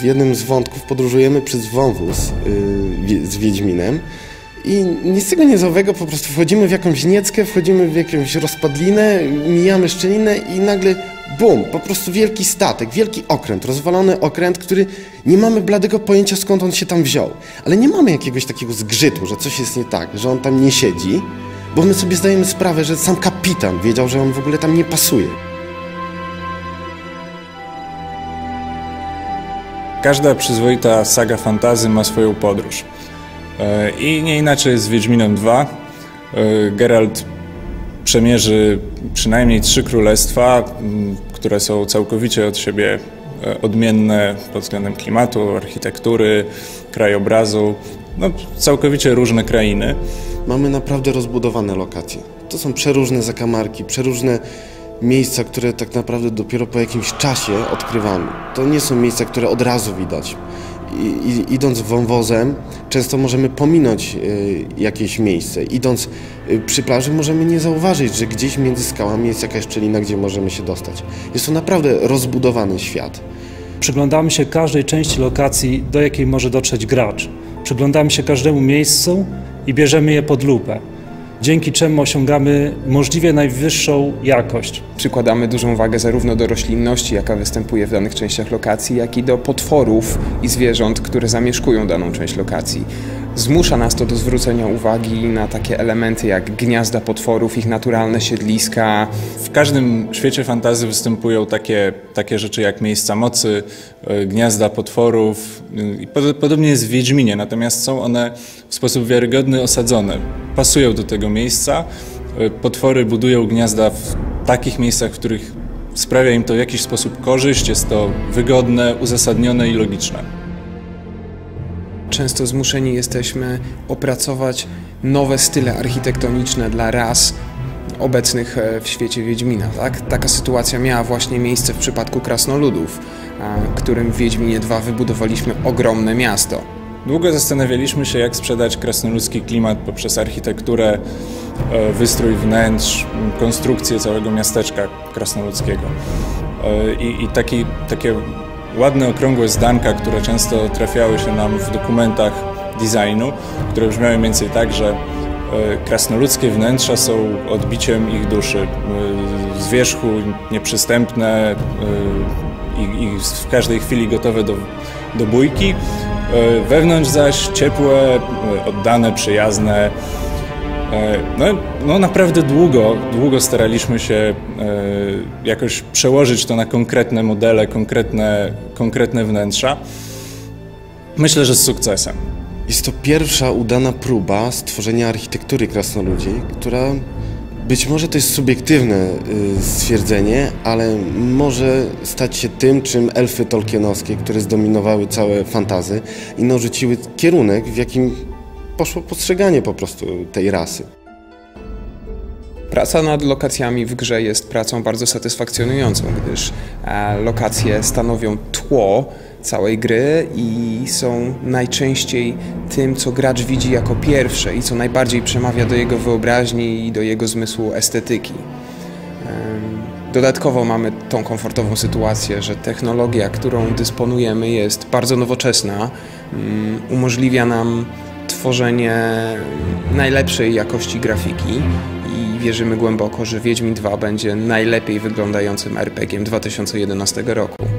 W jednym z wątków podróżujemy przez wąwóz z Wiedźminem i nic z tego niezłego, po prostu wchodzimy w jakąś nieckę, wchodzimy w jakąś rozpadlinę, mijamy szczelinę i nagle bum, po prostu wielki statek, wielki okręt, rozwalony okręt, który nie mamy bladego pojęcia, skąd on się tam wziął. Ale nie mamy jakiegoś takiego zgrzytu, że coś jest nie tak, że on tam nie siedzi, bo my sobie zdajemy sprawę, że sam kapitan wiedział, że on w ogóle tam nie pasuje. Każda przyzwoita saga fantasy ma swoją podróż. I nie inaczej jest z Wiedźminem 2. Geralt przemierzy przynajmniej 3 królestwa, które są całkowicie od siebie odmienne pod względem klimatu, architektury, krajobrazu, no, całkowicie różne krainy. Mamy naprawdę rozbudowane lokacje. To są przeróżne zakamarki, przeróżne miejsca, które tak naprawdę dopiero po jakimś czasie odkrywamy. To nie są miejsca, które od razu widać. Idąc wąwozem, często możemy pominąć jakieś miejsce. Idąc przy plaży, możemy nie zauważyć, że gdzieś między skałami jest jakaś szczelina, gdzie możemy się dostać. Jest to naprawdę rozbudowany świat. Przyglądamy się każdej części lokacji, do jakiej może dotrzeć gracz. Przyglądamy się każdemu miejscu i bierzemy je pod lupę, dzięki czemu osiągamy możliwie najwyższą jakość. Przykładamy dużą wagę zarówno do roślinności, jaka występuje w danych częściach lokacji, jak i do potworów i zwierząt, które zamieszkują daną część lokacji. Zmusza nas to do zwrócenia uwagi na takie elementy jak gniazda potworów, ich naturalne siedliska. W każdym świecie fantasy występują takie rzeczy jak miejsca mocy, gniazda potworów. Podobnie jest w Wiedźminie, natomiast są one w sposób wiarygodny osadzone. Pasują do tego miejsca. Potwory budują gniazda w takich miejscach, w których sprawia im to w jakiś sposób korzyść. Jest to wygodne, uzasadnione i logiczne. Często zmuszeni jesteśmy opracować nowe style architektoniczne dla ras obecnych w świecie Wiedźmina. Tak? Taka sytuacja miała właśnie miejsce w przypadku krasnoludów, którym w Wiedźminie 2 wybudowaliśmy ogromne miasto. Długo zastanawialiśmy się, jak sprzedać krasnoludzki klimat poprzez architekturę, wystrój wnętrz, konstrukcję całego miasteczka krasnoludzkiego. I takie ładne, okrągłe zdanka, które często trafiały się nam w dokumentach designu, które brzmiały mniej więcej tak, że krasnoludzkie wnętrza są odbiciem ich duszy. Z wierzchu nieprzystępne i w każdej chwili gotowe do bójki. Wewnątrz zaś ciepłe, oddane, przyjazne. No naprawdę długo staraliśmy się jakoś przełożyć to na konkretne modele, konkretne wnętrza. Myślę, że z sukcesem. Jest to pierwsza udana próba stworzenia architektury krasnoludzi, która być może to jest subiektywne stwierdzenie, ale może stać się tym, czym elfy tolkienowskie, które zdominowały całe fantasy i narzuciły kierunek, w jakim poszło postrzeganie po prostu tej rasy. Praca nad lokacjami w grze jest pracą bardzo satysfakcjonującą, gdyż lokacje stanowią tło całej gry i są najczęściej tym, co gracz widzi jako pierwsze i co najbardziej przemawia do jego wyobraźni i do jego zmysłu estetyki. Dodatkowo mamy tą komfortową sytuację, że technologia, którą dysponujemy, jest bardzo nowoczesna, umożliwia nam tworzenie najlepszej jakości grafiki i wierzymy głęboko, że Wiedźmin 2 będzie najlepiej wyglądającym RPG-iem 2011 roku.